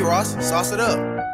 Ross, sauce it up.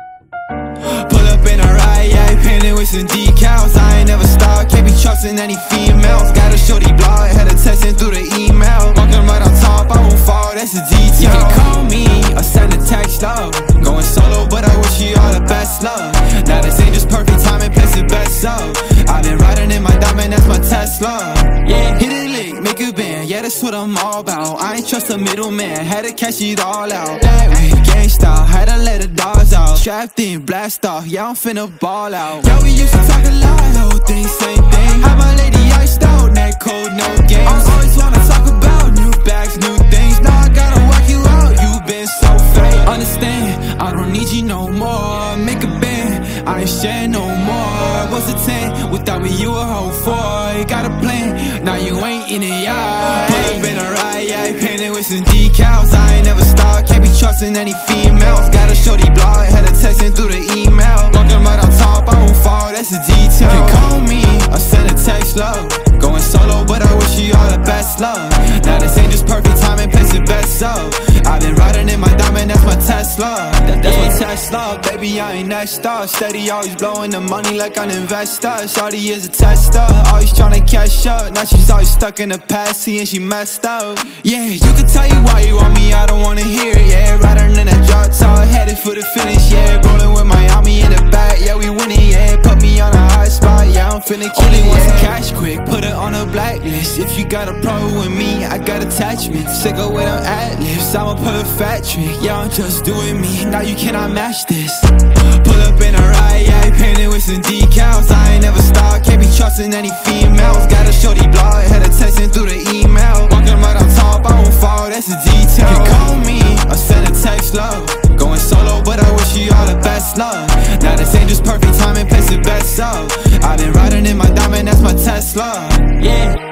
Pull up in a ride, yeah, painted with some decals. I ain't never stopped, can't be trusting any females. Got a shorty blog, had her texting through the email. Walking right on top, I won't fall, that's a detail. You can call me or send a text, love. Going solo, but I wish you all the best, love. Now this ain't just perfect timing, place it best, so I've been riding in my diamond, that's my Tesla. Yeah, hit it lick, make a band, yeah, that's what I'm all about. I ain't trust a middleman, had to cash it all out. That way, gang style, had to let the dogs out. Strapped in, blast off, yeah, I'm finna ball out. Yeah, we used to talk a lot, whole thing, same thing. Had my lady iced out, neck cold, no games. I always wanna talk about new bags, new things. Now I gotta work you out, you been so fake. Understand, I don't need you no more. Make a band, I ain't sharing no more. What's a 10? Without me, you a hoe 4. You got a plan, now you ain't in it, yeah. Pull up in a ride, yeah, painted with some decals. I ain't never stopped, can't be trusting any females. Got a shorty blog, had her texting through the email. Walking right on top, I won't fall, that's a detail. You can call me or send a text, love. Going solo, but I wish you all the best, love. Now this ain't just perfect timing, place it best, so I've been riding in my diamond, that's my Tesla. That's my Tesla, baby, I ain't next up. Steady, always blowing the money like an investor. Shawty is a tester, always tryna catch up. Now she's always stuck in the past, seeing she messed up. Yeah, you can tell you why you want me, I don't wanna hear it, yeah. Riding in that drop top, headed for the finish, yeah. Rolling with Miami in the back, yeah, we winning, yeah. Put me on a hot spot, yeah, I'm finna kill it, yeah. Cash quick, put it on a blacklist. If you got a problem with me, I got attachments. Sick of with them ad-libs, I'm a perfect trick. Yeah, I'm just doing me, now you cannot match this. Pull up in a ride, yeah, painted with some decals. I ain't never stopped, can't be trusting any females. Got a shorty blog, had her texting through the email. Walking right on top, I won't fall, that's a detail. You can call me or send a text, love. Going solo, but I wish you all the best, love. Now this ain't just perfect timing, place it best, so I've been riding in my diamond, that's my Tesla. Yeah.